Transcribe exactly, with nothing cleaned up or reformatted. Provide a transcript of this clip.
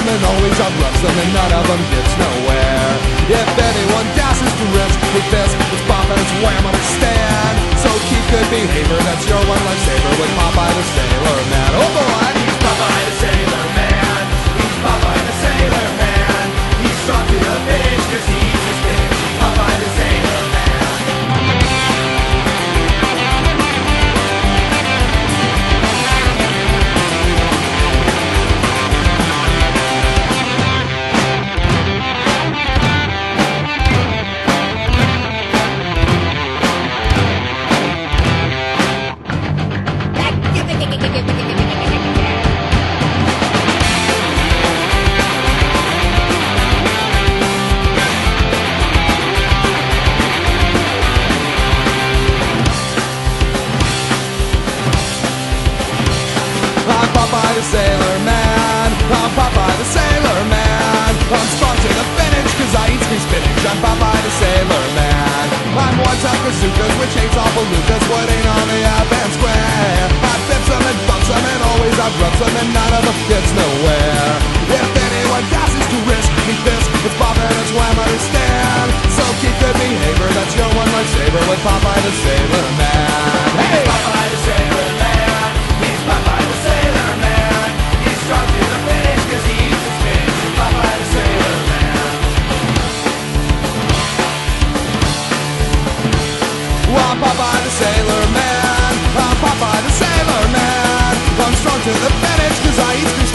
and always outrunning them, and none of them gets nowhere. If anyone dashes to risk with this, it's pop and it's wham on a stand. So keep good behavior, that's your one lifesaver with Popeye the Sailor Man. Oh boy! He's Popeye the Sailor Man. He's Popeye the Sailor Man. He's strong to the finish 'cause he's a spinach. Popeye the Sailor Man. I'm Popeye the Sailor Man. I'm Popeye the Sailor Man. I'm strong to the finish 'cause I eat green spinach. I'm Popeye the Sailor Man. I'm one time bazookas, which hates all belugas. What ain't on the up and square? I flips them and bumps them and always outrumps them, and none of them gets nowhere. If anyone dashes to risk, meet this, it's Bob and it's wham, understand. So keep good behavior, that's your one lifesaver with Popeye the Sailor Man. Hey! Popeye the Sailor Man. He's Popeye the Sailor Man. He's strong to the finish 'cause he's a spinach. Popeye the Sailor Man. I'm Popeye the Sailor Man. I'm Popeye the Sailor Man. I'm strong to the finish 'cause I eat